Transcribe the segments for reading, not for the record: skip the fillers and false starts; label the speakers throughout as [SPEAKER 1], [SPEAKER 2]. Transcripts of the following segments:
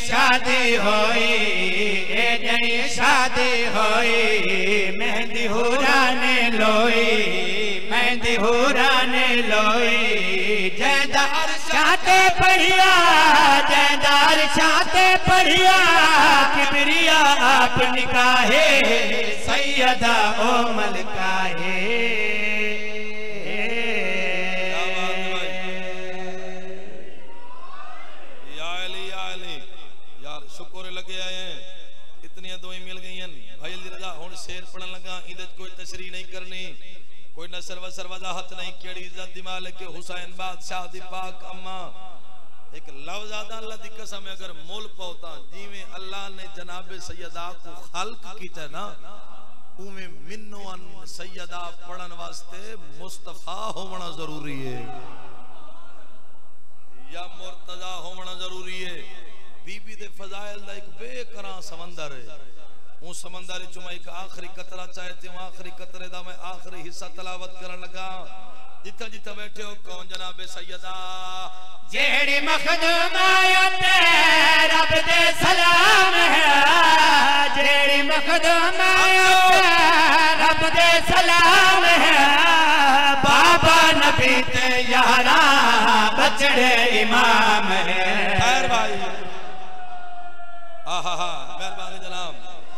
[SPEAKER 1] शादी होई शादी होई मेहंदी हुराने लोई मेहंदी हुराने लोई जैदार शाते पढ़िया जैदार शाते पढ़िया किबरिया आप निकाहे सैयदा ओ मलकाहे शेर पढ़न लगा इधर कोई तशरीह नहीं करनी कोई नसर वसर वजाहत नहीं केड़ी इज्जत दी मालिक हुसैन बादशाह दी पाक अम्मा एक लफ्ज आदा अल्लाह दी कसम अगर मोल पौता जिवें अल्लाह ने जनाब सैयदा को खल्क कीता ना उमें मिन्नोन सैयदा पढ़न वास्ते मुस्तफा होना जरूरी है या मुर्तजा होना जरूरी है बीबी दे फजाइल दा एक बेकरां समंदर है वो समंदर चुमा एक आखिरी कतरा चाहते हूँ आखिरी कतरे दा मैं आखिरी हिस्सा तलावत करन लगा जिथा जिथा बैठे हो कौन जनाब सैयदा जेड़ी मखदूम आयत रब दे सलाम है जेड़ी मखदूम आयत रब दे सलाम है बाबा नबी ते यारा बचड़े इमाम है खैर भाई आहा मेहरबानी जनाब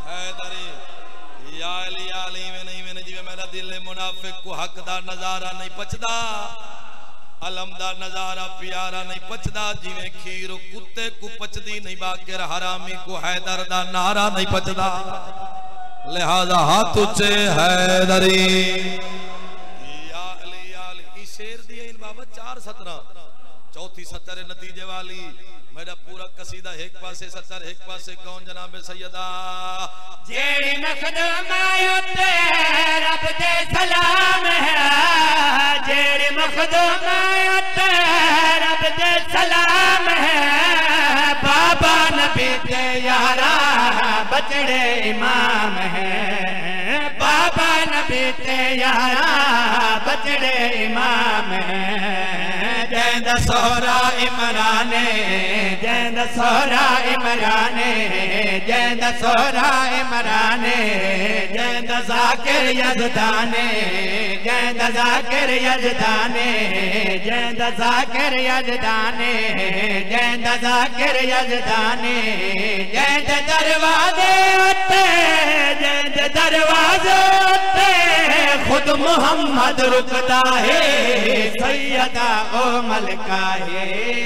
[SPEAKER 1] मेरा दिल मुनाफिक को हक दा नजारा नहीं पचदा अलम दा नजारा प्यारा नहीं पचदा जिवें खीर कुत्ते को पचदी नहीं बाकिर हरामी को हैदर दा नारा नहीं पचदा लिहाजा हाथ ऊंचे हैदरी या अली शेर दिए इन बाबत 4 सतरा चौथी सतर नतीजे वाली मेरा पूरा कसीदा एक पासे सतर एक पासे कौन जनाब सैयदा जेड़ी मखदूम आयत रब दे सलाम है जेड़ी मखदूम आयत रब दे सलाम है बाबा नबी दे यारा बचड़े इमाम है बाबा नबी दे यारा बचड़े इमाम है जैंदा सोहरा इमराने जैंदा सोहरा इमराने जैंदा सोहरा इमराने जैंदा जाकिर यजदाने जैंदा जाकिर यजदाने जैंदा जाकिर यजदाने जैंदा जाकिर यजदाने जैंदा दरवाजे उते जैंदा दरवाजे उते खुद मोहम्मद रुकदा है सैयदा ओ मलका है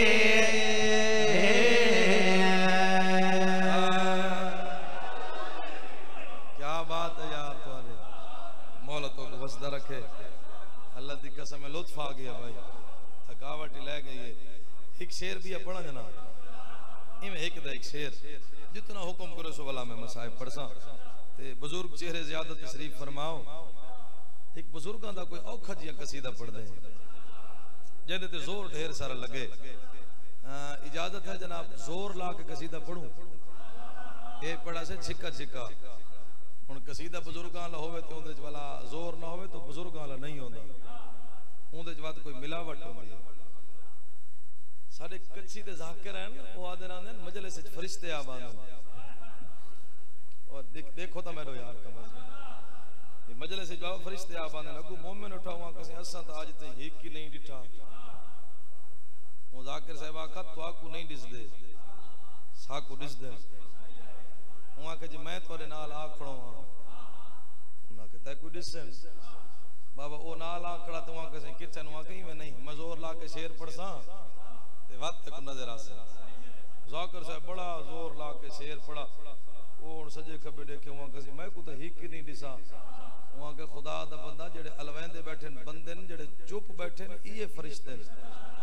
[SPEAKER 1] क्या बात है यार तुम्हारे मोहलतों को वसदा रखे अल्लाह दी कसम में लुत्फ आ गया भाई थकावट ले गई है एक शेर भी है पढ़ा जना इवें एक दा एक शेर जितना हुक्म करो सो वाला में मसाहिब पढ़सा ते बुजुर्ग चेहरे ज़्यादा तशरीफ फरमाओ एक बुजुर्गां दा कोई औखा जिहा कसीदा पढ़ दे जिहदे ते जोर ढेर सारा लगे इजाजत है जनाब जोर ला के कसीदा पढ़ूं ये पढ़ा से छिक्का छिक्का हुण कसीदा बुजुर्गां ला होवे ते उहदे च वाला जोर ना होवे तो बुजुर्गां ला नहीं होंदा उहदे च बात कोई मिलावट होंदी है साडे कच्ची दे ज़ाकिर हैं वो आदे रहंदे मजलिस च फरिश्ते आ बांदे और देखो तो मेरो यार कमाल मजलिस से जाओ फरिश्ते आ बांधे लगू मोमिन उठावा कसे असा तो आज ते एक की नहीं दिठा वो जाकिर साहब आका तो आकू नहीं दिस दे साकू दिस दे हुआ के मैं तोरे नाल आ खड़ोवा ना के तै कोई दिसन बाबा ओ नाल आ खड़ा तो कसे किचन वा कहीं में नहीं मजोर ला के शेर पढ़सा ते वक्त को नजर आसे जाकिर साहब बड़ा जोर ला के शेर पढ़ा ओ सजे खबे देखे हुआ कसे मैं को तो एक की नहीं दिसा वहां के खुदा दा बंदा जेड़े अलवैंदे बैठे बंदे ने जेड़े चुप बैठे ने ये फरिश्ते ने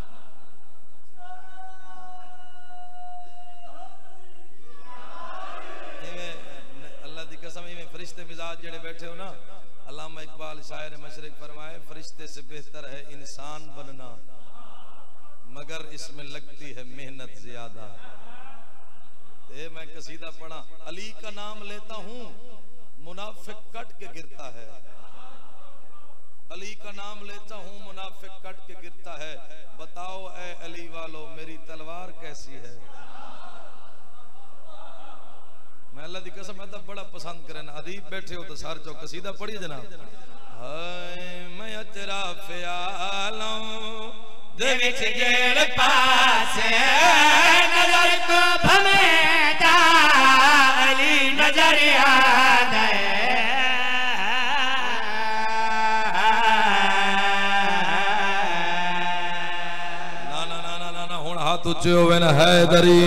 [SPEAKER 1] अल्लाह दी कसम में फरिश्ते मिजाज जेड़े बैठे हो ना अल्लामा इकबाल शायर मशरिक फरमाए फरिश्ते से बेहतर है इंसान बनना मगर इसमें लगती है मेहनत ज्यादा मैं कसीदा पढ़ा अली का नाम लेता हूं मुनाफिक कट के गिरता है अली का नाम लेता हूं मुनाफिक कट के गिरता है बताओ ए अली वालों मेरी तलवार कैसी है मैं अल्लाह दी कसम मैं बड़ा पसंद करे ना अदीब बैठे हो तो सार चो कसीदा पढ़िए जनाब। हाय मैं अतराफ आलम दे विच जेड़ पासे
[SPEAKER 2] नजर को भमेदा अली नजर याद
[SPEAKER 1] ना ना ना ना ना हुण हाथ उच्चे होवे ना हैदरी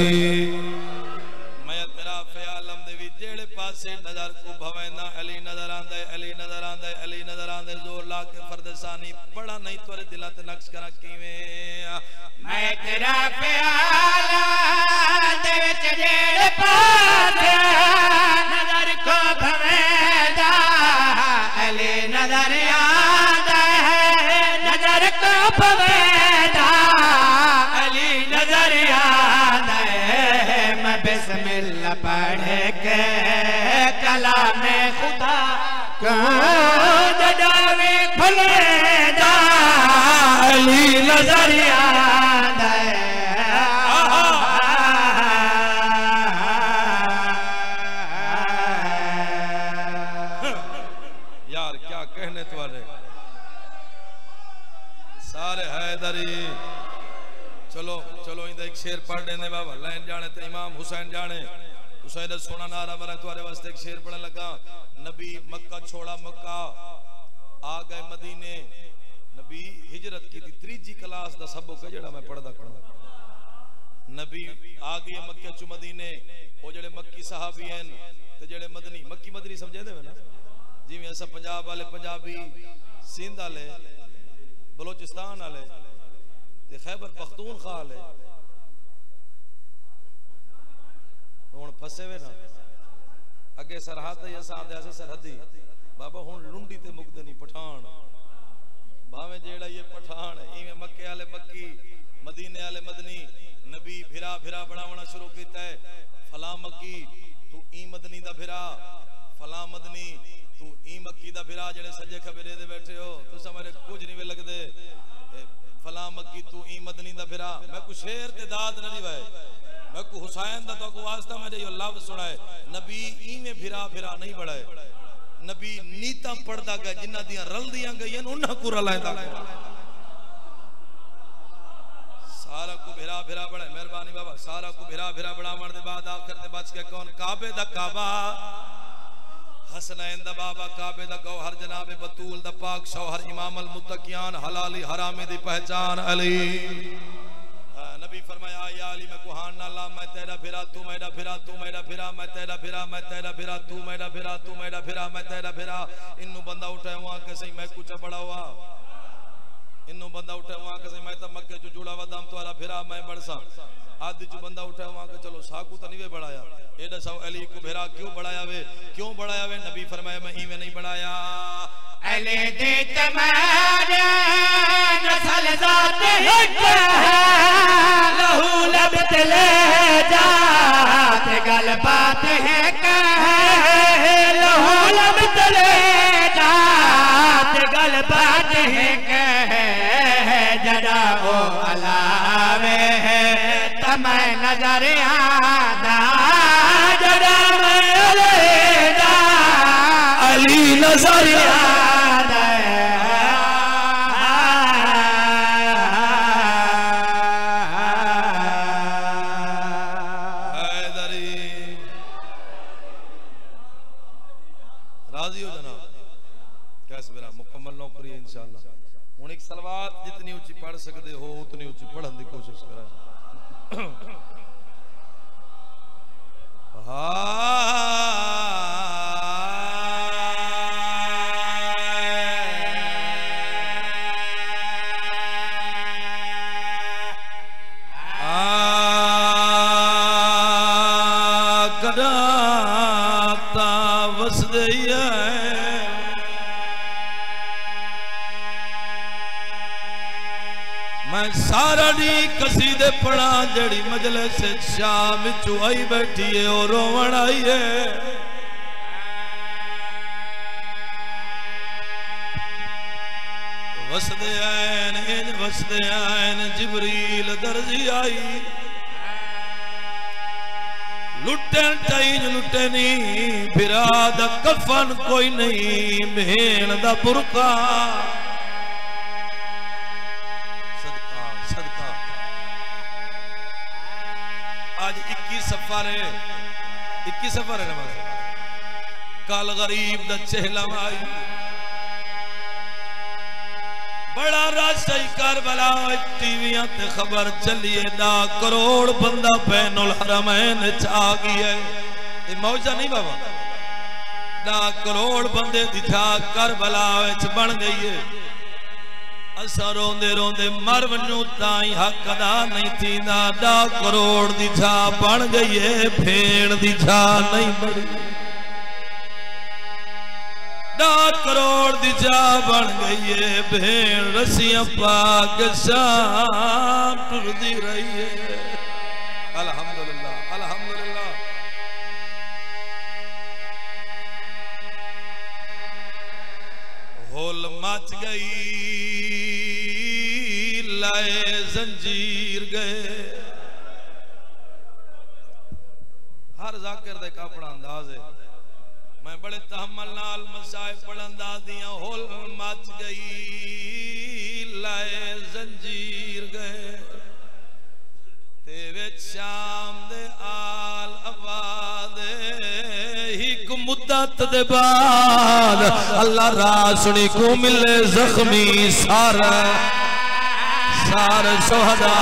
[SPEAKER 1] नजर को भवेंदा अली नजर आंदा अली नजर आंदा अली नजर आंदा जोर ला के फरदसानी बड़ा नहीं तोरे दिल ते नक्श करा किवें
[SPEAKER 2] मैं तेरा प्याला दे विच जेड़ पासे नजर को भवेंदा अली नजर आंदा है नजर को भवेंदा अली नजर आंदा है मैं बिस्मिल्लाह पढ़ के कलाम खुदा जडावे खुलेदा अली नजर याद
[SPEAKER 1] यार क्या कहने तुम्हारे सारे हैदरी। चलो चलो इंदा एक शेर पढ़ देने बाबा लाइन जाने तो इमाम हुसैन जाने हुसैन सोना नारा मरा तुम्हारे वास्ते एक शेर पढ़ने लगा। नबी मक्का छोड़ा मक्का आ गए मदीने नबी हिजरत की थी त्रीजी क्लास दा सबक है जेड़ा मैं पढ़दा करना। नबी आ गए मक्के चु मदीने ओ जेड़े मक्की सहाबी हैं ते जेड़े मदनी मक्की मदनी समझे दे ना जिवें असा पंजाब वाले पंजाबी सिंध वाले बलोचिस्तान वाले ते खैबर पख्तूनख्वा वाले हुण फसे वे ना अगे सरहद असा आंदे अस सरहदी बाबा हुण लुंडी ते मुकदे नहीं पठान भावे जेड़ा ये पठान इवें मक्के वाले मक्की मदीने वाले मदनी नबी भिरा भिरा बनावना शुरू कीता है। फला मक्की तू ई मदनी दा भिरा फला मदनी तू ई मक्की दा भिरा जेड़े सज्जे खबरे दे बैठे हो तुसा मेरे कुछ नहीं वे लगदे फला मक्की तू ई मदनी दा भिरा मैं कुछ शेर ते दाद नहीं वाए मैं को हुसैन दा तो को वास्ता मैं यो लफ्ज सुनाए नबी इवें भिरा भिरा नहीं बढ़ाए नबी नीता पढ़दा गया जिन्ना दियां रलदियां गईयां उन्हां को रलांदा सारा को भिरा भिरा बढ़ाए मेहरबानी बाबा सारा को भिरा भिरा बढ़ावण दे बाद आखिर ते बच के कौन काबे दा काबा हसनैन दा बाबा काबे दा गौहर जनाब बतूल दा पाक शौहर इमाम अल मुत्तकियान हलाली हरामी दी पहचान अली। नबी फरमाया या अली मैं कुहान ना ला मैं तेरा फिरा तू मेरा फिरा तू मेरा फिरा मैं तेरा फिरा मैं तेरा फिरा तू मेरा फिरा तू मेरा फिरा मैं तेरा फिरा इन्नू बंदा उठा हुआ के सही मैं कुछ बड़ा हुआ इन्नू बंदा उठा हुआ के सही मैं तो मक्के जो जुड़ा हुआ दाम तुम्हारा फिरा मैं बरसा आदि जो बंदा उठा हुआ के चलो साकू तो नहीं वे बढ़ाया एडा सब अली को फिरा क्यों बढ़ाया वे नबी फरमाया मैं इवें नहीं बढ़ाया
[SPEAKER 2] अली दे तुम्हारे नस्ल जात हिक लहू लबत ले जात गल बात है कहे लहू लबत ले जात गल बात है कहे जड़ा ओ अलावे है तमै नजर आदा जड़ा मैं अली नजर आदा
[SPEAKER 1] राजी हो जनाब कैसे मेरा मुकम्मल नौकरी है इंशाअल्लाह हुण एक सलवात जितनी ऊंची पढ़ सकते हो उतनी ऊंची पढ़ने की कोशिश करा। मैं सारा दी कसीदे पढ़ा जड़ी मजलिस शाम चु आई बैठी है और रोवण आई है। वसदे आन जिबरील दर्जी आई लुटन चाइज लुटे नहीं फिरा दा कफन कोई नहीं भेण दा बुरका सदका सदका आज 21 सफर है 21 सफर है नमाज कल गरीब दा चेहला आई बड़ा राशई करबला टीवियां ते खबर चलिए 10 करोड़ बंदा बैनुल हरमैन च आ गया है। ये मौजा नहीं बाबा 10 करोड़ बंदे दी था करबला च बन गई है। असा रोंदे रोंदे मर वनू ताई हक अदा नहीं थींदा 10 करोड़ दी था बन गई है भेड़ दी था नहीं बड़ी 10 करोड़ दी जा बन गई है भेड़ रसियां पाक शाम टुरदी रही है। अल्हम्दुलिल्लाह अल्हम्दुलिल्लाह होल मच गई लाए जंजीर गए। हर जाकिर दे का अपना अंदाज है। मैं बड़े तहम्मुल नाल मसाए पढ़ंदा दियां होल मच गई लाए जंजीर गए ते विच शाम दे आल आबाद हिक मुद्दत दे बाद अल्लाह रासुनी को मिले जख्मी सारा सारे शोहदा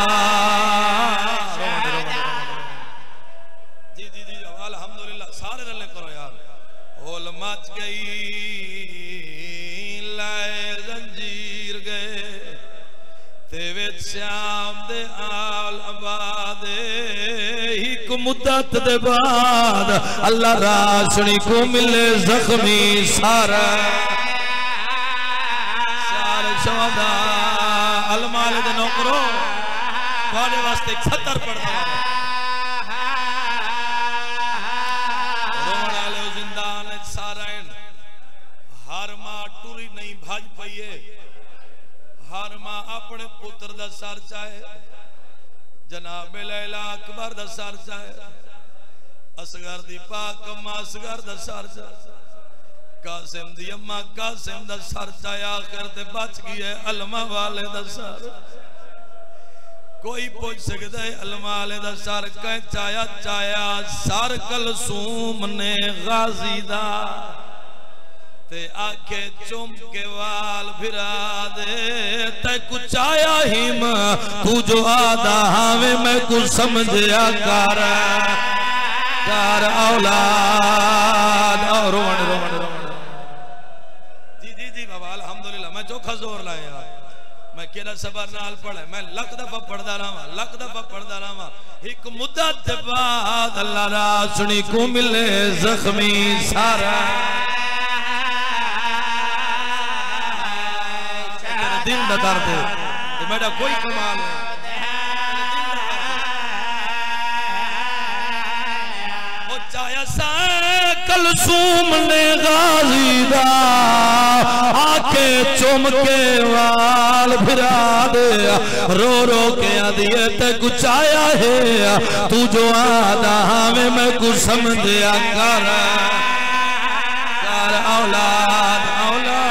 [SPEAKER 1] मच गई लाए जंजीर गए ते विच श्याम दे आल आबाद हिक मुद्दत दे बाद अल्लाह रासुनी को मिले जख्मी सारा सारे शोहदा अलमाले दे नौकरो थोड़े वास्ते 70 पढ़दा भाज पईए हर मां अपने पुत्र दा सर चाहे जनाब लैला अकबर दा सर चाहे असगर दी पाक अम्मा असगर दा सर चाहे कासिम दी अम्मा कासिम दा सर चाहे आखिर ते बच गई है अलमा वाले दा सर। कोई पूछ सकता है अलमा वाले दा सर कह चाया चाया सर कलसूम ने गाजी दा ते आखे चुम के वाल फिरा दे ते कुछ आया हिम तू जो आदा हावे मैं कुछ समझया कर औलाद और रोमन रोमन रोमन जी जी जी बाबा अल्हम्दुलिल्लाह मैं चोखा जोर लाया मैं केड़ा सबर नाल पढ़े मैं लख दफा पढ़दा रहा एक मुद्दत बाद अल्लाह रासुनी को मिले जख्मी सारा दिल दा दर्द है मेरा कोई कमाल नहीं वो चाया सा कलसूम ने गाजी दा आके चुम के वाल फिरा दे रो रो के आदिए ते कुछ आया है तू जो आदा हमें मैं कुछ समझया कर औलाद औलाद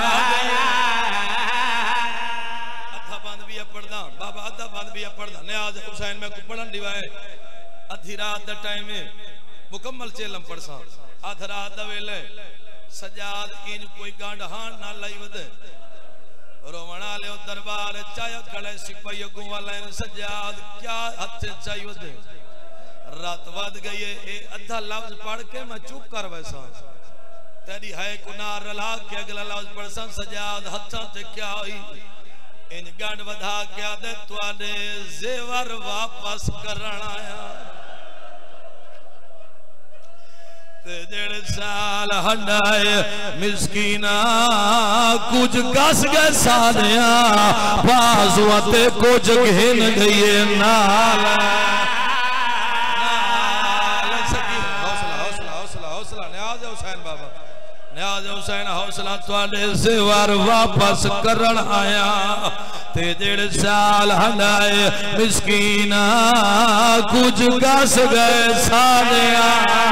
[SPEAKER 1] पढ़दा न्याज हुसैन में को पढ़न दिवाए अधी रात दा टाइम में मुकम्मल चेलम पढ़सा आध रात दा वेले सजाद इन कोई गांड हां ना लाई वदे रोवणा ले दरबार चाया खड़े सिपाही अगू वाला सजाद क्या हाथ चाहिए वदे रात वध गई ए अद्धा लफ्ज पढ़ के मैं चुप कर वैसा तेरी है कुनार रला के अगला लफ्ज पढ़सा सजाद हत्था ते क्या हुई इन गंड वधा के आदे तुआडे जेवर वापस करन आया ते जेड़े साल हंडाए मिस्कीना कुछ गस गए सादिया बाजुआ ते कुछ घिन गई नाल नाल सकी हौसला हौसला हौसला हौसला न्याज हुसैन बाबा न्याज हुसैन हौसला तुहाडे सेवार वापस करन आया ते जेड़े साल हंडाए मिस्कीना कुछ गस गए सालिया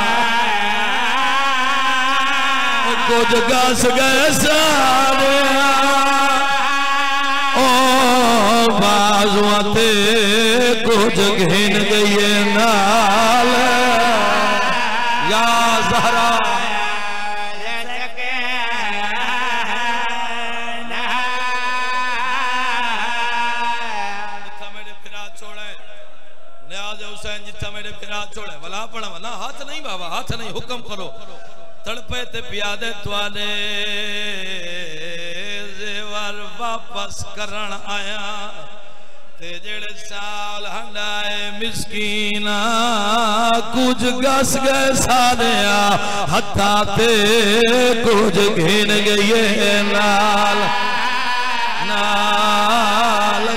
[SPEAKER 1] कुछ गस गए सालिया ओ बाजुआ ते कुछ घिन गई नाल या ज़हरा छोड़े वला पड़ा ना हाथ नहीं बाबा हाथ नहीं हुक्म करो तड़पे ते प्यादे तुआने जेवर वापस करन आया ते जेड़े साल हंडाए मिस्कीना कुछ गस गए सादिया हथा ते कुछ घिन गई नाल नाल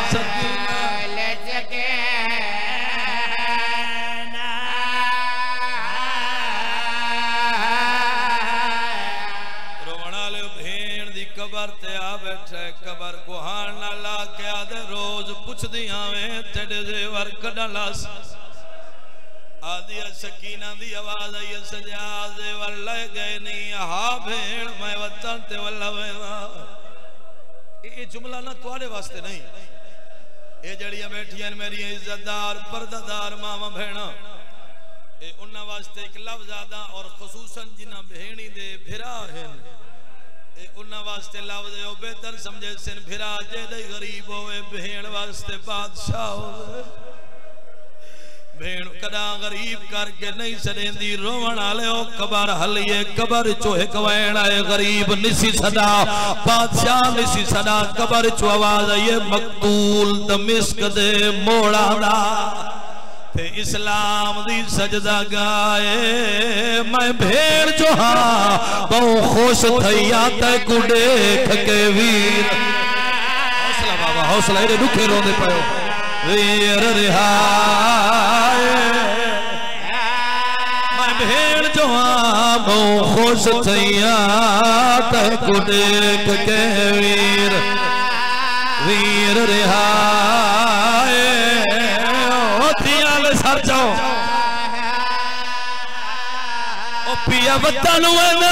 [SPEAKER 1] कबर गुहार ना ला के आदे रोज पुछदी आवे तेरे जेवर कडालास आदि सकीना दी आवाज आई सजा जेवर ले गए नहीं हा भेड़ मैं वतन ते वल्ला वेवा ये जुमला ना तुम्हारे वास्ते नहीं ये जड़ियां बैठियां मेरी इज्जतदार पर्दादार मामा भेणा ये उन्ना वास्ते एक लफ्ज आदा और खुसूसन जिना भेणी दे भिरा हैं उन्ना वास्ते लफ्ज़ ओ बेहतर समझे सिन फिरा जे दे गरीब होवे भेण वास्ते बादशाह होवे भेण कदा गरीब करके नहीं सदेंदी रोवण वाले ओ कबर हलिए कबर चो एक वैण आए गरीब निसी सदा बादशाह निसी सदा कबर चो आवाज आए मकतूल दमिश्क दे मोड़ा दा ते इस्लाम दी सजदा गाए मैं भेड़ जो हाँ बहु खुश थैया ते को देख के वीर हौसला बाबा हौसला ये दुखे रोंदे पयो वीर रिहाए मैं भेड़ जो हाँ बहु खुश थैया ते को देख के वीर वीर रिहाए सर जाओ ओ पिया वतन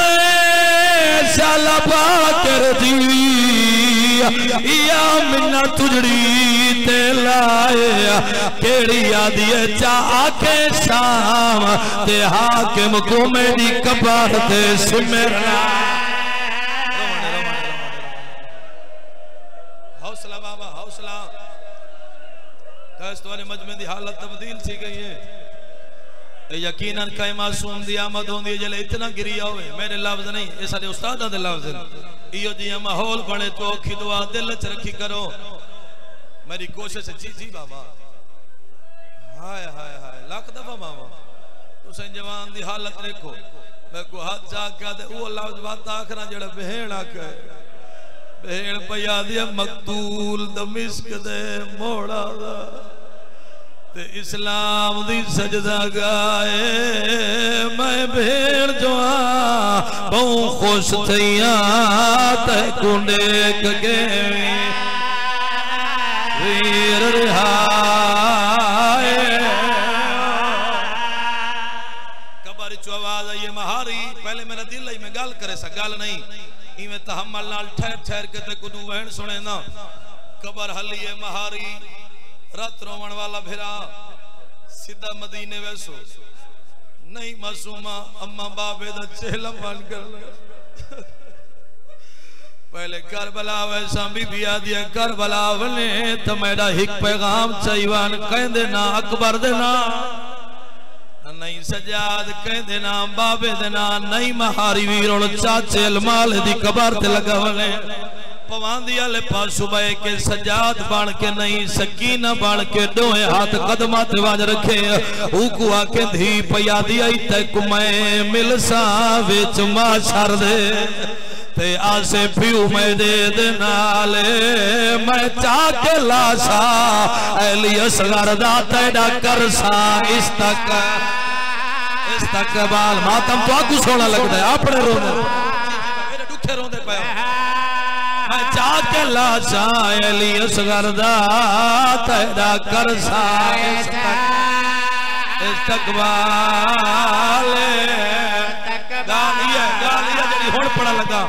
[SPEAKER 1] शाला पाकर दी या मिन्ना तुजड़ी ते लाया केड़ी आदि चा आके शाम ते हाकिम को मेरी कबार ते सिमरना हौसला बाबा हौसला तुम्हारे मजमे की हालत तब्दील सी गई है यकीनन कई मासूम दी आमद होंदी है जले इतना गिरिया होवे मेरे लफ्ज नहीं ये सारे उस्तादां दे लफ्ज हैं इयो जी माहौल बने तो औखी दुआ दिल च रखी करो मेरी कोशिश जी जी बाबा हाय हाय हाय लाख दफा मामा तुसें जवान दी हालत देखो मैं को हाथ जाके दे वो लफ्ज बात आखना जेड़ा बहन आके भेड़ पया दिया मकतूल दमिश्क दे मोड़ा दा ते इस्लाम दी सजदा गाए मैं भेड़ जो बहु खुश थैया ते को देख के वीर रिहाए कबर चो आवाज आई महारी पहले मेरा दिल आई मैं गल करे सा गल नहीं इवें तहम्मल नाल ठहर ठहर के ते कुदू वहन सुने ना कबर हलिए महारी रात रोवण वाला भिरा सीधा मदीने वैसो नहीं मासूमा अम्मा बाबे दा चेहला मान कर पहले करबला वैसा बीबी आदिया करबला वने तो मेरा एक पैगाम चाहिवान कहंदे ना अकबर दे ना नहीं सजाद कहंदे ना बाबे दे ना नहीं महारी वीर और चाचे अलमाल दी कबर ते लगा वने पवांदी वाले पासों बह के सजाद बन के नहीं सकीना बन के दोए हाथ कदमा ते वाज रखे ऊकू आके धी पया दी आई तक मैं मिलसा विच माशर दे ते आसे पियो मैं दे नाले मैं चाके लाशा एली असगर दा तेरा करसा इस तक बाल मातम तो आगू सोना लगता है अपने रोने पाया मैं जाके लाशा अली असगर दा तेरा कर इस्तकबाल गालिया जड़ी हुण पड़ा लगा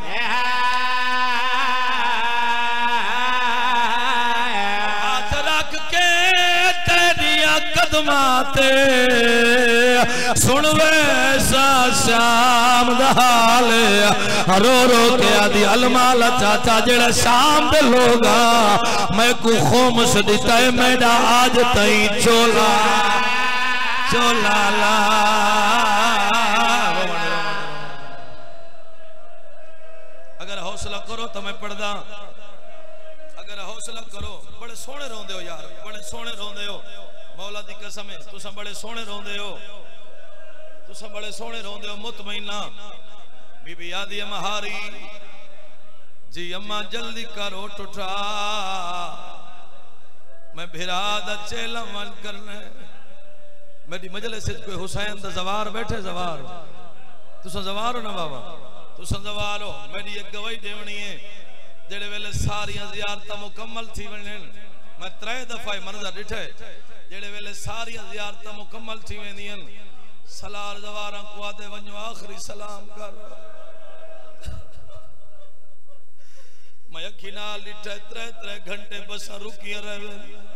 [SPEAKER 1] हाथ रख के तेरिया कदमाते सुन वैसा शाम दाल रो रो के आदि अलमाला चाचा जेड़ा शाम दे लोगा मैं को खोमस दिता है मेरा आज तई चोला चोला ला अगर हौसला करो तो मैं पढ़दा अगर हौसला करो बड़े सोहने रोंदे हो यार बड़े सोहने रोंदे हो मौला दी कसम है तुसा बड़े सोहने रोंदे हो तुसा बड़े सोहने रोंदे हो मुतमईना बीबी आदि महारी जी अम्मा जल्दी करो टुटा मैं भिरा दा चेला मन करना मेरी मजलिस से कोई हुसैन दा जवार बैठे जवार तुसा जवार हो ना बाबा तुसा जवार हो मेरी एक गवाही देवनी है जेड़े वेले सारियां ज़ियारतां मुकम्मल थी वणन मैं 3 दफा मंजर डिठे जेड़े वेले सारियां ज़ियारतां मुकम्मल थी वेंदियां सलार जवारां को आदे वञो आखिरी सलाम कर मैं अखी नाल डिठे 3 घंटे बस रुकी रहे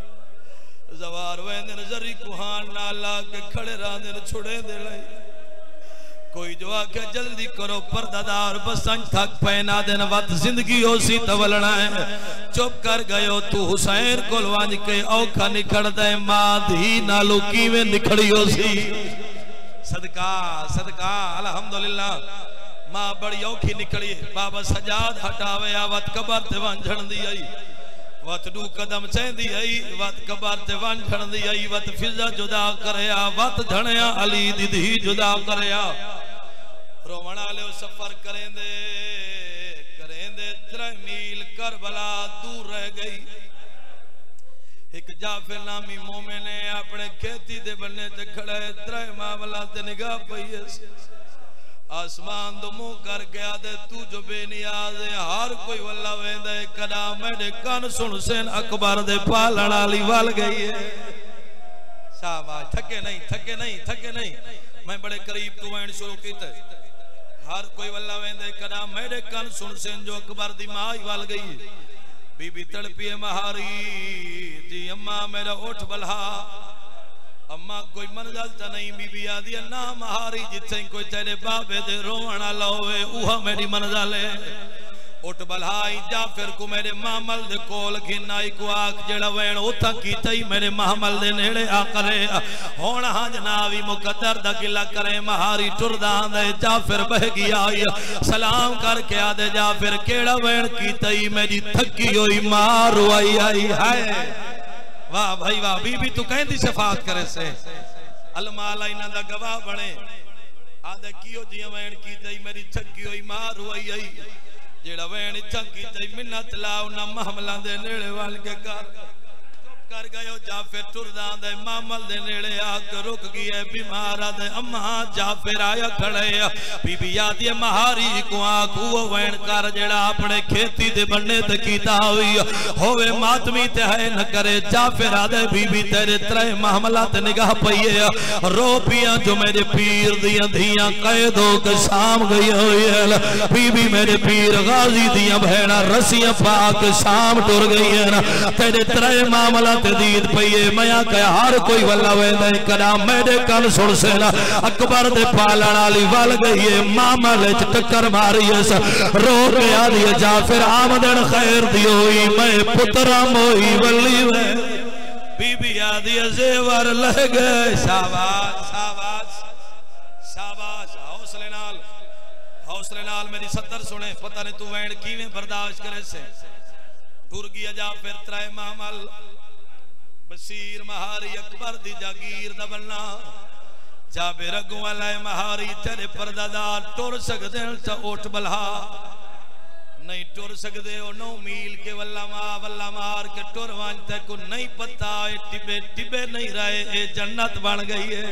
[SPEAKER 1] जवार वेंदे जरी कुहान नाल ला के खड़े रहंदे छुड़े दे लई कोई जो आके जल्दी करो पर्दादार बसन थक पैना दिन वत जिंदगी ओसी तवलना है चुप कर गयो तू हुसैन कोल वंज के औखा निखड़ दे मां धी नालो कीवे निखड़ी ओसी सदका सदका अल्हम्दुलिल्लाह मां बड़ी औखी निकली बाबा सजाद हटावे आवत कबर ते वंझण दी आई वत दू कदम चेंदी आई वत कबर ते वंझण दी आई वत फिजा जुदा करया वत धणया अली दी धी जुदा करया रोवण आले सफर करेंदे करेंदे 3 मील करबला दूर रह गई एक जाफिर नामी मोमिन ने अपने खेती दे बन्ने ते खड़ा है 3 मामला ते निगाह पई है आसमान दो मुंह करके आदे तू जो बेनियाज है हर कोई वल्ला वेंदा है कदा मेरे कान सुन हुसैन अकबर दे पालण वाली वल गई है शाबाश थके नहीं मैं बड़े करीब तू वैन शुरू कीते हर कोई वल्ला वेंदे कदा मेरे कान सुन हुसैन जो अकबर दी मां ही वल गई है बीबी तड़पी है महारी जी अम्मा मेरा उठ बल्हा अम्मा कोई मंजिल च नहीं बीबी आदि ना महारी जिथे कोई तेरे बाबे दे रोवण वाला होवे उहा मेरी मंजिल है उठ बल्हाई जाफिर को मेरे मामल दे कोल घिनाई को आख जेड़ा वैन उथा कीतई मेरे मामल दे नेड़े आ करे हुण हां जनाबी मुकद्दर दा गिला करे महारी टुरदा दे जाफिर बह गया सलाम करके आदे जाफिर केड़ा वैन कीतई मेरी थकी होई मां रोई आई हाय वाह भाई वाह बीबी तू कहंदी शफाअत करे से अलमाला इना दा गवाह बने आदे कियो जी वैन कीतई मेरी थकी होई मां रोई आई जेड़ा वैन इच्छा की मिन्नत लाओ ना महमला दे नेड़े वाल के कर गयो जाफिर टुरदा दे मामल दे नेड़े आके रुक गई बीमार दे अम्मा जाफिर आया खड़े बीबी आदि महारी को आखू वैन कर जेड़ा अपने खेती दे बन्ने ते कीता हुई होवे मातमी ते है न करे जाफिर आदे बीबी तेरे 3 मामला ते निगाह पई है रो पिया जो मेरे पीर दियां धियां कैद हो के शाम गई हुई है बीबी मेरे पीर गाजी दियां बहना रस्सियां पाक शाम टुर गई है तेरे 3 मामला दीद पईए मैं कहा हर कोई वल्ला वेंदा कदा मेरे कान सुन सेना अकबर दे पालण वाली वल गई है मामल च टक्कर मारी रो के आदि जाफिर आमदन खैर दी होई मैं पुत्रा मोई वली वे बीबी आदि जेवर लह गए शाबाश शाबाश शाबाश हौसले नाल मेरी 70 सुने पता नहीं तू वैन किवें बर्दाश्त करे से टुर गया जाफिर 3 मामल बसीर महारी अकबर दी जागीर दा बनना जाबे रगू वाला महारी तेरे परदादार टुर सकदे त उठ बल्हा नहीं टुर सकदे हो 9 मील के वल्ला मार के टुर वांच ते को नहीं पता ए टिबे टिबे नहीं रहे ए जन्नत बन गई है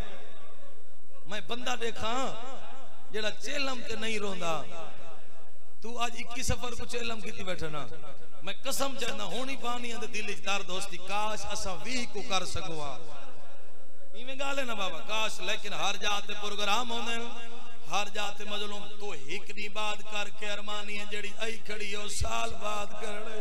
[SPEAKER 1] मैं बंदा देखा जेड़ा चेलम ते नहीं रोंदा तू आज 21 सफर कुछ इल्म की बैठा ना मैं कसम चाहना होनी पानी अंदर दिल च दर्द दोस्ती काश असा 20 को कर सकोआ इवें गाल है ना बाबा काश लेकिन हर जाते प्रोग्राम होंदे हर जाते मजलूम तो एक दी बात करके अरमानी है जेड़ी आई खड़ी है साल बाद करड़े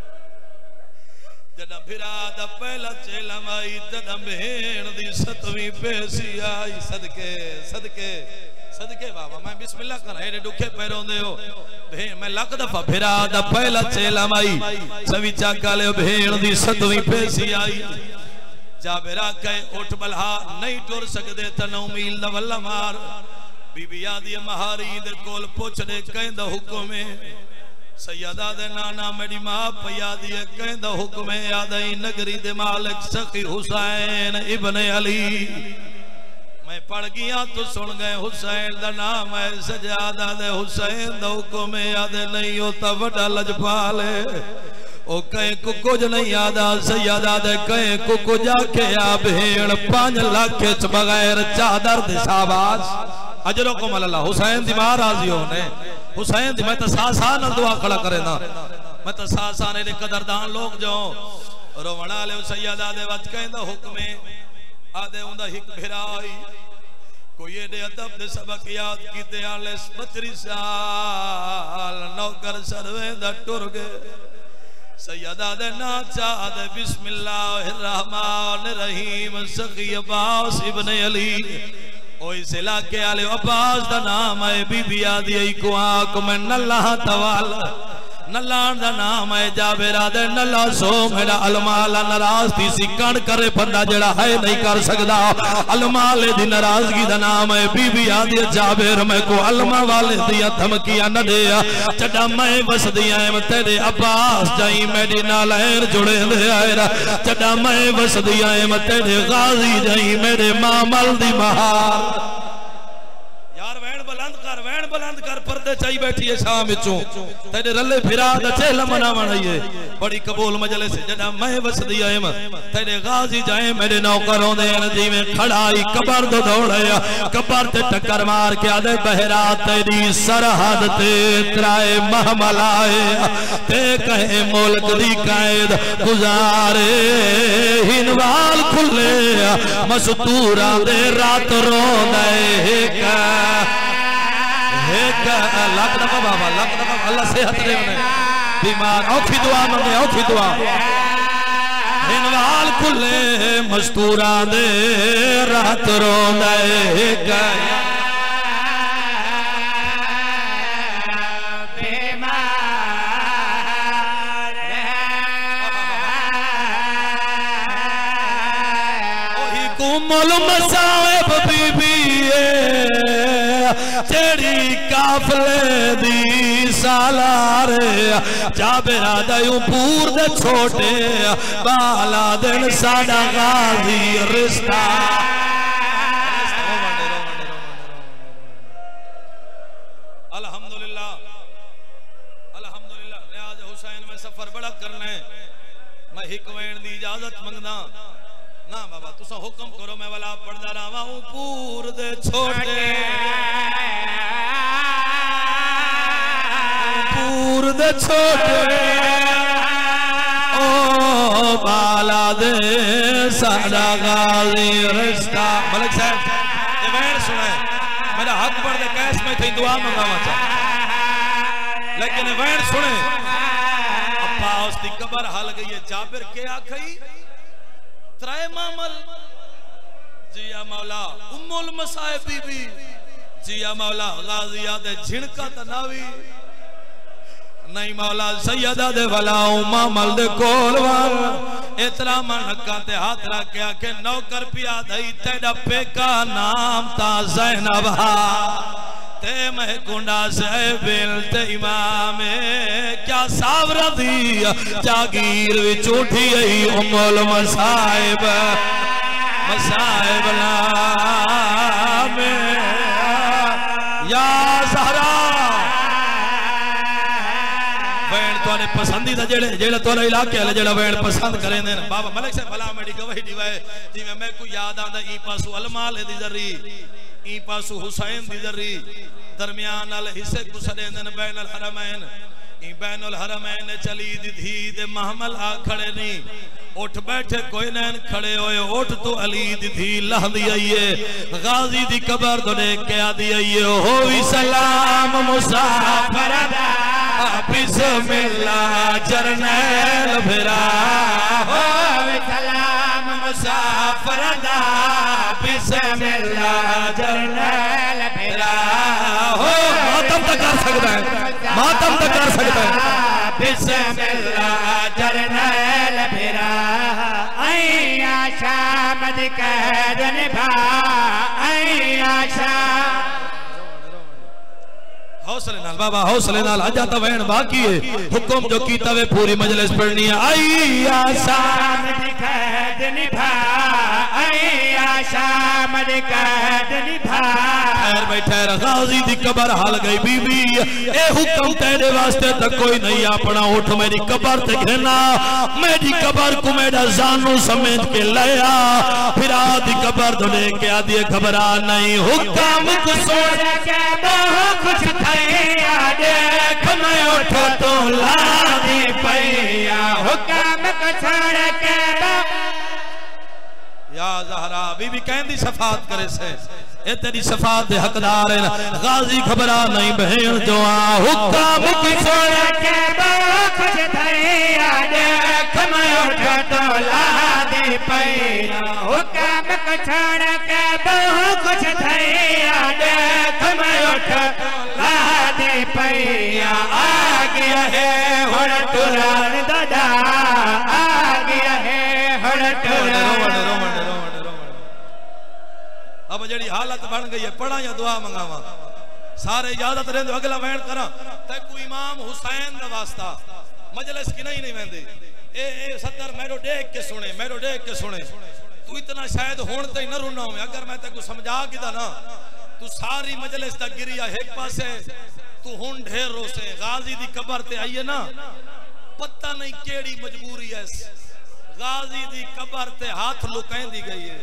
[SPEAKER 1] जदा फिरा दा पहला चेलम आई तदा भेण दी 7वीं पेसी आई सदके सदके सदके बाबा मैं बिस्मिल्लाह कर एडे दुखे पैरोंदे हो भेण मैं लख दफा फिरा दा पहला चेलम आई सवी चाकाले भेण दी 7वीं पेसी आई जाबेरा कहे उठ बल्हा नहीं टुर सकदे त 9 मील दा वल्ला मार बीबी आदि महारी दे कोल पुछदे कहंदा हुक्म है सैयदा दे नाना मेरी मां पिया दी कहंदा हुक्म है आदई नगरी दे मालिक सखी हुसैन इब्न अली मैं पढ़ गया तो सुन गए हुसैन दा नाम है सजादा दे हुसैन दा हुक्म है आदे नहीं हो ता वड्डा लजपाल है ओ कहे को कुछ नहीं आदा सैयदा दे कहे को कुछ आखे आ भेड़ 5 लाख च बगैर चादर दे शाबाश अजरो को मल्ला हुसैन दी मां राजी होने हुसैन दी मैं तो सा न दुआ खड़ा करे ना मैं तो सा ने कदरदान लोग जो रोवण वाले सैयदा दे वच कहंदा हुक्म आदे उंदा हिक भिराई कोई एडे अदब दे सबक याद कीते आले 32 साल नौकर सरवे दा टुर गए सैयदा दे नाचा दे बिस्मिल्लाहिर रहमानिर रहीम सखी अब्बास इब्न अली ओ इस इलाके आले अब्बास दा नाम है बीबी आदि को आंख में नल्ला तवाल नल्लान दा नाम है जाबेरा दे नल्ला सो मेरा अलमाला नाराज थी सी कण करे बंदा जेड़ा है नहीं कर सकदा अलमाले दी नाराजगी दा नाम है बीबी आदि जाबेर मैं को अलमा वाले दिया धमकियां न दे चडा मैं वसदी आए तेरे अब्बास जाई मेरी नालैर जुड़े दे आए चडा मैं वसदी आए तेरे गाजी जाई मेरे मामल दी महार बुलंद कर पर्दे चाई बैठी है शाम विचों तेरे रले फिरा दा चेला मनावण है बड़ी कबूल मजलिस जदा मैं वसदी आए तेरे गाजी जाए मेरे नौकर होंदे जिवें खड़ाई कबर दो दौड़या कबर ते टक्कर मार के आदे बहरा तेरी सरहद ते त्राए महमल आए ते कहे मुल्क दी कैद गुजारे हिनवाल खुले मस्तूरा दे रात रोंदे लाख दफा बाबा लाख दफा अल्लाह सेहत दे बीमार औखी दुआ मंगे औखी दुआ हिनवाल खुले मस्तूरा दे रात रोंदे गया कुमल मसाइब बीबी तेरी काफले दी सालार जाबेरा दयू पूर दे छोटे बाला दिन साडा गाजी रिश्ता अल्हम्दुलिल्लाह अल्हम्दुलिल्लाह न्याज हुसैन में सफर बड़ा करना है मैं हिक वैन दी इजाजत मंगदा ना बाबा तुसा हुक्म करो मैं वाला पढ़दा रहा हूं पूर दे छोटे पूर दे छोटे ओ बाला दे साडा गाजी रिश्ता मलिक साहब ये वैन सुने मेरा हक पढ़ दे कैस में थी दुआ मंगावा चा लेकिन वैन सुने अब्बा उसकी कबर हल गई है जाबिर के आखई त्राए मामल जिया मौला उम्मुल मसाइब बीबी जिया मौला गाजिया दे झिणका तनावी नहीं मौला सैयदा दे वलाओ मामल दे कोल वाल इतना मन हक्का ते हाथ रख के आके नौकर पिया दई तेरा पेका नाम ता ज़ैनब ते मैं कुंडा से बिल ते इमाम क्या सावरा दी जागीर विच उठी आई उम्मुल मसाइब मसाइब नाम या ज़हरा वैन तोने पसंदीदा जेड़े जेड़ा तोला इलाके वाले जेड़ा वैन पसंद करे ने बाबा मलिक से भला मेरी गवाही दिवाए जिवें मैं को याद आंदा ई पासू अलमाले दी जरी ई पासू हुसैन दी जरी दरमियान अल हिस्से को सडेंदन बैनल हरमैन ई बैनुल हरमैन चली दी धी दे महमल आ खड़े नी उठ बैठे कोई नैन खड़े होए उठ तो अली दी धी लह दी आइए गाजी दी कबर तो देख के आ दी आइए हो भी सलाम मुसाफर बिस्मिल्लाह जरनैल फिरा
[SPEAKER 2] हो भी सलाम मुसाफर बिस्मिल्लाह जरनैल फिरा
[SPEAKER 1] हो मातम तक कर सकता है मातम तक कर सकता है
[SPEAKER 2] बिस्मिल्लाह जरनैल फिरा ऐया शामद कैद निभा ऐया शाम
[SPEAKER 1] हौसले नाल बाबा हौसले नाल आजा तो वैन बाकी है हुक्म जो की तवे पूरी मजलिस पढ़नी है ऐया
[SPEAKER 2] शामद कैद निभा ऐया शामद कैद निभा
[SPEAKER 1] ठहर बैठे गाजी दी कबर हाल गई बीबी ए हुक्म तेरे वास्ते तो कोई नहीं अपना उठ मेरी कबर ते घिरना मेरी कबर को मेरा जानू समेत के लाया फिर आदि कबर तो लेके आदि घबरा नहीं हुक्म को सोच
[SPEAKER 2] के बहुत कुछ थैया देख मैं उठ तो ला दी पैया हुक्म को छोड़ के
[SPEAKER 1] या ज़हरा बीबी कहंदी शफात करे से ए तेरी शफात दे हकदार है गाजी घबरा नहीं बहन जो आ हुक्म की छोड़
[SPEAKER 2] के बहुत कुछ थैया देख मैं उठ तो ला दी पैया हुक्म को छोड़ के बहुत कुछ थैया देख मैं उठ ला दी पैया आ गया है हुण टुरान दादा आ गया है हुण टुरान
[SPEAKER 1] अब जड़ी हालत बन गई है पढ़ा या दुआ मंगावा सारे इजाजत रहंदे अगला वैन करा ते को इमाम हुसैन दा वास्ता मजलिस की नहीं वेंदी ए सत्तर मेरो देख के सुने मेरो देख के सुने तू इतना शायद हुण ते न रुना हो अगर मैं ते को समझा कीदा ना तू सारी मजलिस दा गिरिया एक पासे तू हुण ढेर रोसे गाजी दी कबर ते आई है ना पता नहीं केड़ी मजबूरी है गाजी दी कबर ते हाथ लुकांदी गई है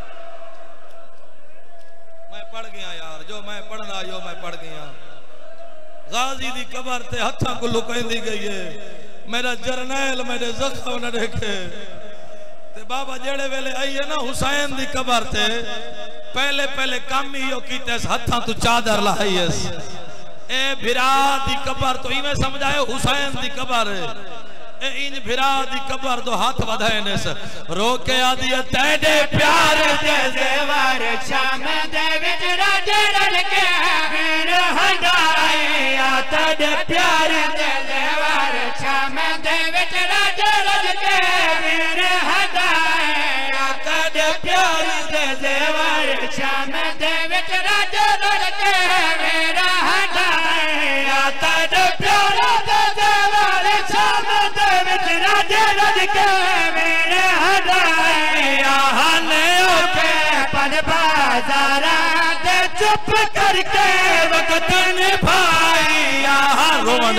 [SPEAKER 1] मैं पढ़ गया यार जो मैं पढ़ना जो मैं पढ़ गया गाजी दी कबर ते हथा को लुकांदी गई है मेरा जरनैल मेरे जख्म न देखे ते बाबा जेड़े वेले आई है ना हुसैन दी कबर ते पहले पहले काम ही यो कीते हथा तू चादर लाई है ए भिरा दी कबर तो इवें समझाए हुसैन दी कबर ए इन भिरा दी कबर तो हाथ वधाए ने रो के आदि तेरे प्यार दे
[SPEAKER 2] जेवर शाम दे विच रज रल के मेर हंडाए आ तेरे प्यार दे जेवर शाम दे विच रज रल के मेर हंडाए आ तेरे प्यार दे जेवर शाम दे विच रज रल के मेर हंडाए आ तेरे प्यार दे जेवर शाम दे विच रज रल के मेरे हंडाए आने ओके पन बाजारा दे चुप करके वक्त निभाई
[SPEAKER 1] रोवन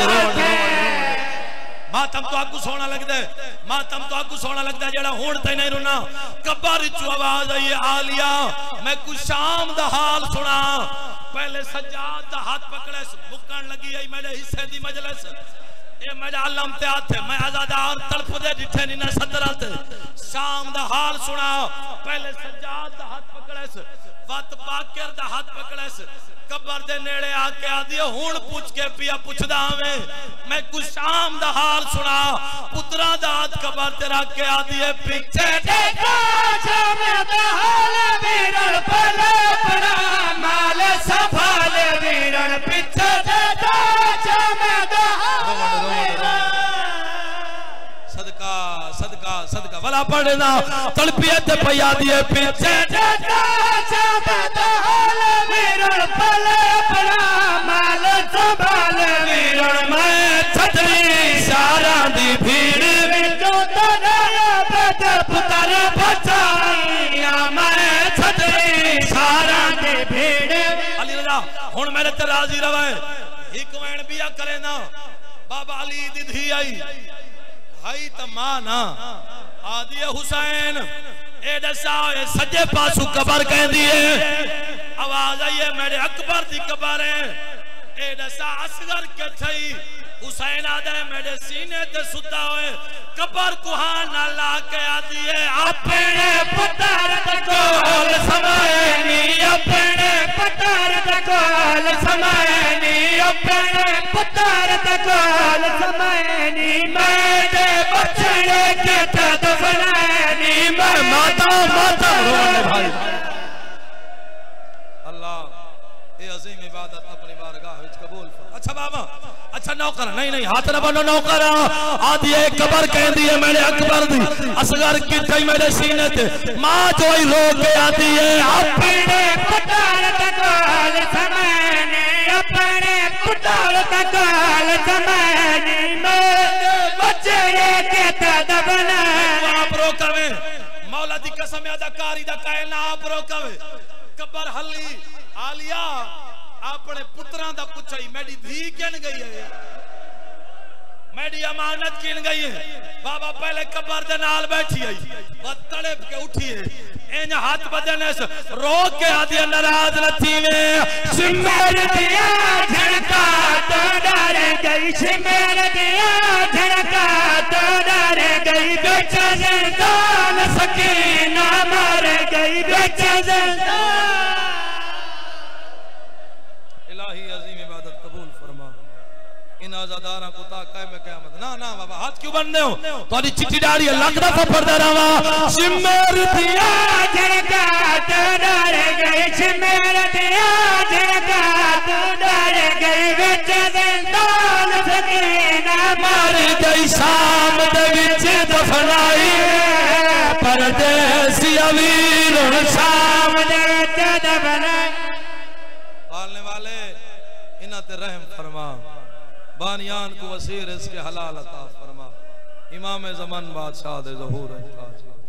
[SPEAKER 1] मातम तो आगू सोना लगदा है मातम तो आगू सोना लगदा है जेड़ा हुण ते नहीं रुना कबर चो आवाज आई आलिया मैं कुछ शाम दा हाल सुना पहले सज्जाद दा हाथ पकड़े मुक्कण लगी आई मेरे हिस्से दी मजलिस ए मेरा आलम ते हाथ है मैं आजादार तड़प दे दिठे नी ना सदरत शाम दा हाल सुना पहले सज्जाद दा हाथ पकड़ेस वत बाकर दा हाथ पकड़ेस कबर दे नेड़े आके आदी हुण पूछ के पिया पुछदा हमें मैं कुछ शाम दा हाल सुना पुत्रा दा हाथ कबर ते रख के आदी पीछे
[SPEAKER 2] देखो शाम दा हाल वीरन पले पड़ा माल संभाल वीरन पीछे देखो शाम दा
[SPEAKER 1] सदका सदका सदका वाला पढ़ना तड़पिए ते पया दिए पीछे
[SPEAKER 2] देखो शाम दा हाल वीरन पले पड़ा माल संभाल वीरन
[SPEAKER 1] मैं छतरी सारा दी भीड़
[SPEAKER 2] विचों तो नया बेटे पुत्र बचाइया मैं छतरी सारा दी भीड़
[SPEAKER 1] अली रजा हुण मेरे ते राजी रवे एक वैन बिया करे ना बाबा अली दी धी आई हाई त मां ना आदि हुसैन ए दसा ए सजे पासू कबर कहंदी है आवाज आई है मेरे अकबर दी कबर है ए दसा असगर के थई हुसैन आदे मेरे सीने ते सुता होए कबर कुहान ना ला के आदी है अपने पुत्र कोल समायनी अपने पुत्र कोल समायनी अपने पुत्र कोल समायनी मेरे बचड़े के दफनानी मैं माता माता रोने भाई अल्लाह ये अजीम इबादत अपनी बारगाह विच कबूल फरमा। अच्छा बाबा अच्छा नौकर नहीं हाथ न बनो नौकर आदि एक कबर कहंदी है मेरे अकबर दी असगर की थई मेरे सीने ते मां जोई रो के आती है अपने पुत्र तकाल समाने अपने पुत्र तकाल समाने मेरे बचड़े के दबना आप रोकवे मौला दी कसम अदाकारी दा कायना आप रोकवे कबर हली आलिया अपने पुत्रां दा पुछई मेरी धी किन गई है मेरी अमानत किन गई है बाबा पहले कबर दे नाल बैठी आई बस तड़प के उठी है इन हाथ बदने से रो के आदि नाराज न थीवे सिमर दिया झड़का तो डर गई सिमर दिया झड़का तो डर गई बेचैन दान सकीना मर गई बेचैन इलाही अजीम इबादत कबूल फरमा इन आजादारा को ताक़े में क़यामत ना ना बाबा हाथ क्यों बनने हो तोरी चिट्ठी डाड़ी लगदा सफर दे रवा सिमर दिया झड़का तो डर गई सिमर दिया झड़का तो डर गई बेचैन दान सकीना मर गई शाम दे विच दफनाई परदेसी अमीर शाम दे विच दफनाई पालने वाले इन्हां ते रहम फरमा बानियान को वसीर इसके हलाल अता फरमा इमाम ज़मान बादशाह दे ज़हूर